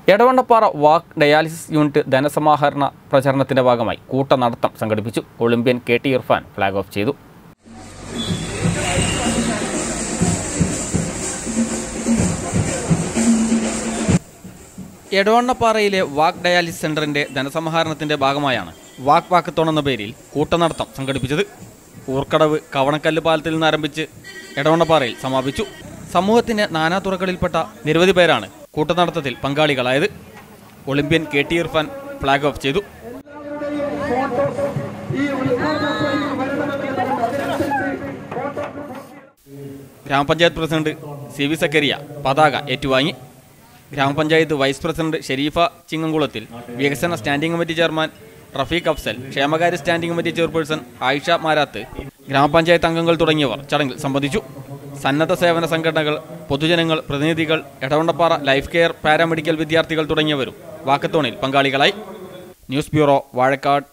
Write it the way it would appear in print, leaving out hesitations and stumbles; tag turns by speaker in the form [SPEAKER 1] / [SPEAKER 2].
[SPEAKER 1] Edavannappara walk dialysis unit ധനസമാഹരണ പ്രചരണത്തിന്റെ ഭാഗമായി കൂട്ടനടത്തം സംഘടിപ്പിച്ചു. Olympian KT Irfan flag off ചെയ്തു. എടവണ്ണപ്പാറയിലെ വാക്ക് ഡയാലിസിസ് സെന്ററിന്റെ ധനസമാഹരണത്തിന്റെ ഭാഗമായാണ് വാക്ക് വാക്കത്തോൺ എന്ന പേരിൽ കൂട്ടനടത്തം സംഘടിപ്പിച്ചത്. ഊർക്കടവ് കവണക്കല്ല് പാലത്തിൽ നിന്ന് ആരംഭിച്ച് എടവണ്ണപ്പാറയിൽ സമാപിച്ചു. സമൂഹത്തിന്റെ നാനാതുറകളിൽപ്പെട്ട നിരവധി പേരാണ് കൂട്ടനടത്തത്തിൽ പങ്കാളികളായത്. Olympian KT Irfan flag off ചെയ്തു. ഗ്രാമപഞ്ചായത്ത് പ്രസിഡന്റ് CV സക്കരിയ പതാക ഏറ്റുവാങ്ങി. ഗ്രാമപഞ്ചായത്ത് വൈസ് പ്രസിഡന്റ് ഷെരീഫ ചിങ്ങംകുളത്തിൽ, വികസന standing committee chairman Rafeeq Afsal, ക്ഷേമകാര്യ standing committee chairperson Ayisha Marath, grama panchayat അംഗങ്ങൾ തുടങ്ങിയവർ ചടങ്ങിൽ സംബന്ധിച്ചു. സന്നദ്ധ സേവന സംഘടനകൾ, പൊതുജനങ്ങൾ, പ്രതിനിധികൾ, എടവണ്ണപ്പാറ ലൈഫ് കെയർ പാരാമെഡിക്കൽ വിദ്യാർത്ഥികൾ തുടങ്ങിയവരും വാക്കത്തോണിൽ പങ്കാളികളായി. News bureau, Vazhakkad.